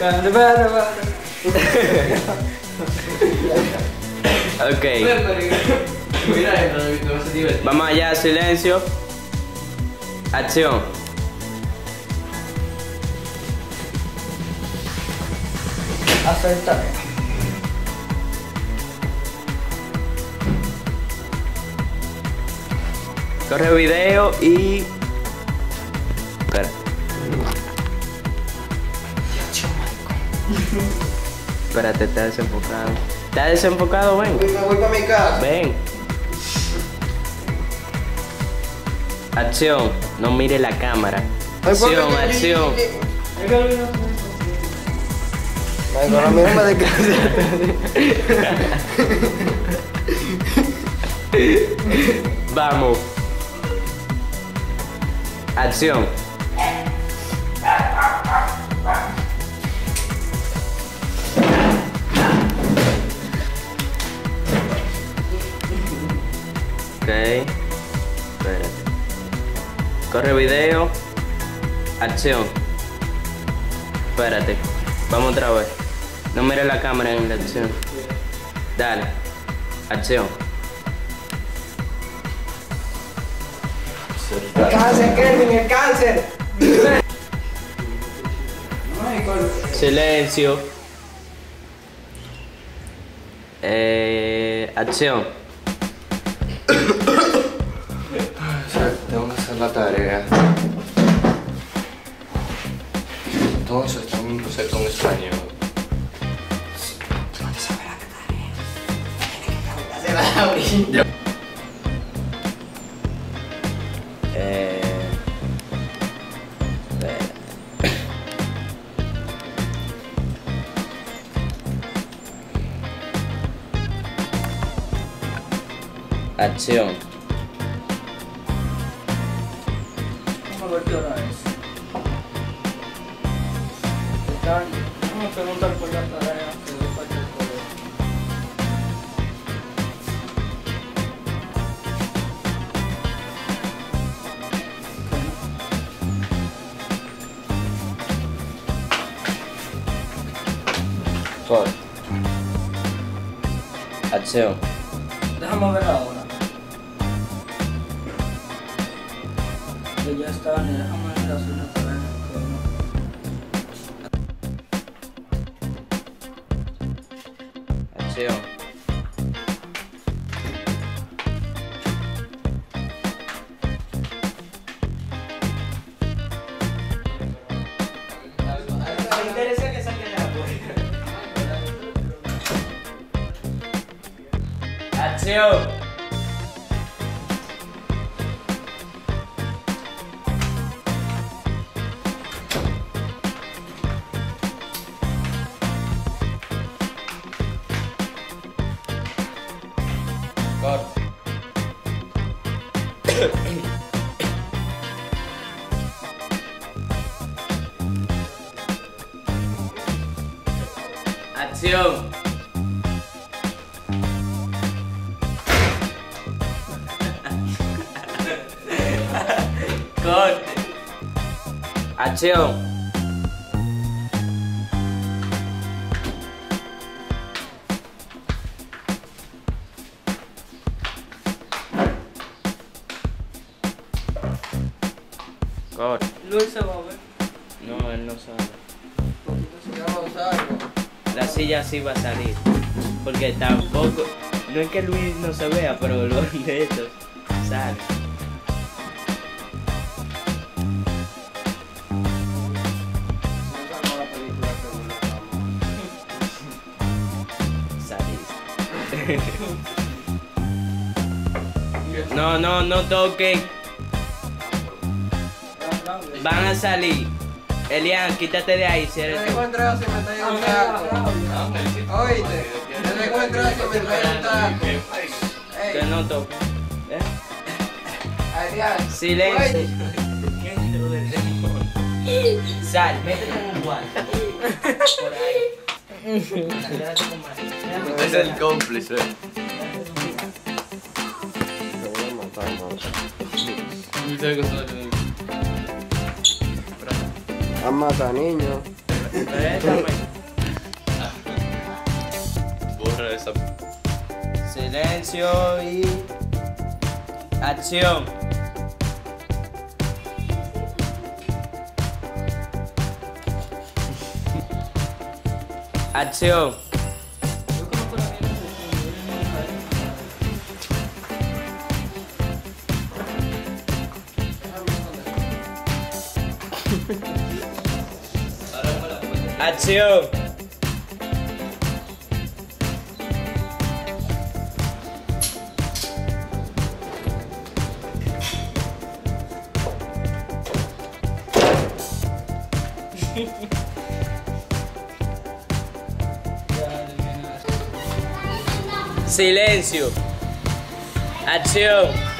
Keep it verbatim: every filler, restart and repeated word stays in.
Ok. Vamos allá, silencio. Acción. Acepta. Corre video y... Espera. Espérate, está desenfocado. ¿Está desenfocado? Ven. Me voy para mi casa. Ven. Acción. No mire la cámara. Acción, acción. Michael, a mí no me descansa. Vamos. Acción. Ok. Espérate. Corre video. Acción. Espérate. Vamos otra vez. No mire la cámara en la acción. Dale. Acción. El cáncer, Kelvin, el cáncer. Silencio. Eh, acción. Tengo que hacer la tarea. Entonces, tengo un concepto en español. Tú no te sabes la tarea. Tienes que preguntarse a Laura. Eh, Acción. Vamos a ver qué hora es. Están, vamos a preguntar por la tarea que le falta el colegio. Corte. Acción. Déjame ver ahora. Que ya está, ni déjame ir a hacer la tarea. Acción. Me interesa que saquen la puerta. Acción. Corte. Acción. Corte. Acción. Corte. Luis se va a ver. No, él no sabe. Poquito se va a usar. La silla sí va a salir. Porque tampoco. No es que Luis no se vea, pero los de estos sale. Saliste. No, no, no toquen. Van a salir. Elian, quítate de ahí, si Yo eres le tú. dejo entrar si me está llegando un taco. Oíste, yo le dejo entrar si me está llegando un taco. Que Ey, no toquen. ¿Eh? Adrián. Silencio. Oye, Sal, métete en un guante. Por ahí. Quédate con María. Es el cómplice. a matar niños. Préstame. Borra esa. Silencio y acción. Acción. Acción. Silencio. Acción.